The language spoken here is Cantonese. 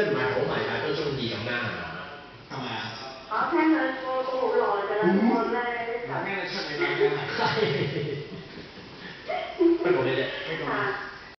即係唔係好迷，但係都中意咁樣係嘛？